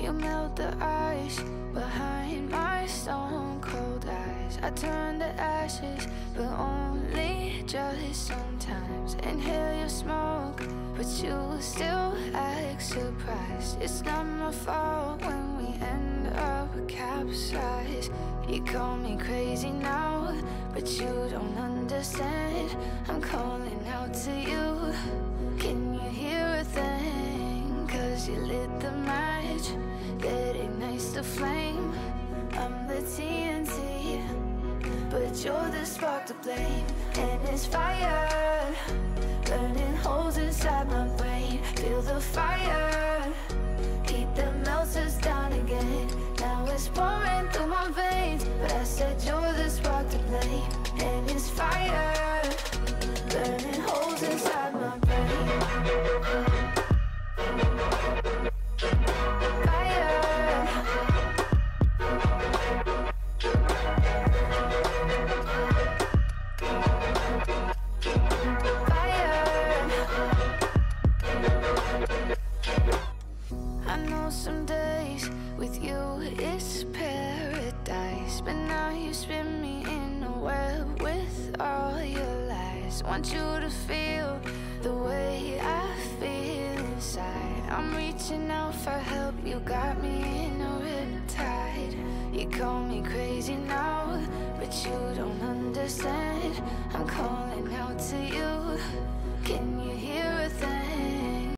You melt the ice behind my stone cold eyes. I turn to ashes, but only just sometimes. Inhale your smoke, but you still act surprised. It's not my fault when we end up capsized. You call me crazy now, but you don't understand. I'm calling out to you. Can you hear a thing? 'Cause you lit the match that ignites the flame. I'm the TNT, but you're the spark to blame. And it's fire, burning holes inside my brain. Feel the fire, heat that melts us down again. Now it's pouring through my veins, but I said you're the spark to blame. And it's fire, burning holes inside my brain. Some days with you it's paradise, but now you spin me in a web with all your lies. Want you to feel the way I feel inside. I'm reaching out for help, you got me in a riptide. You call me crazy now, but you don't understand. I'm calling out to you. Can you hear a thing?